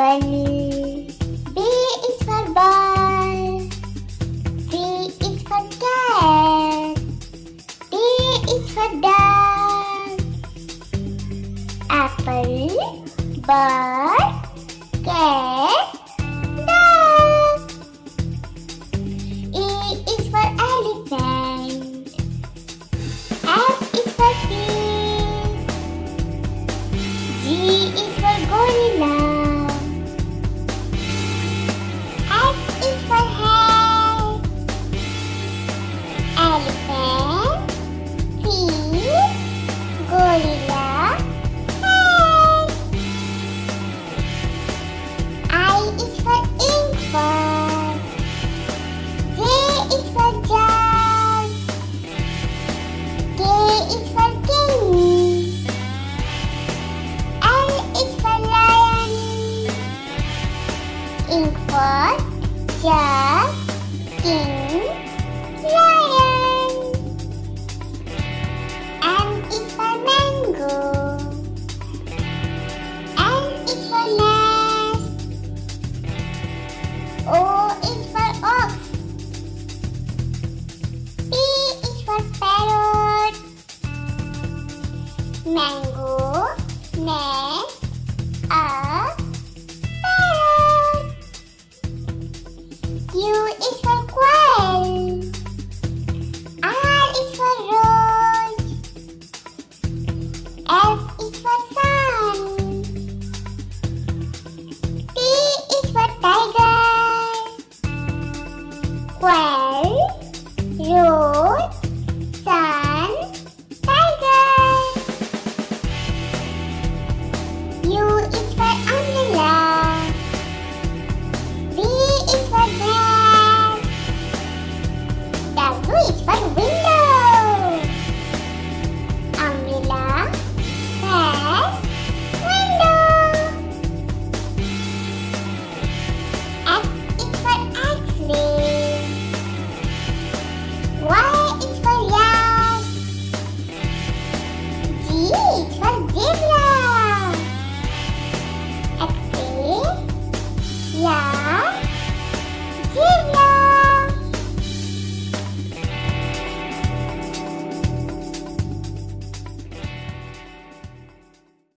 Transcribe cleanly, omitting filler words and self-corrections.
apple. B is for ball. C is for cat. D is for dog. Apple, bird, cat, dog. E is for elephant. F is for fish. G is for gorilla.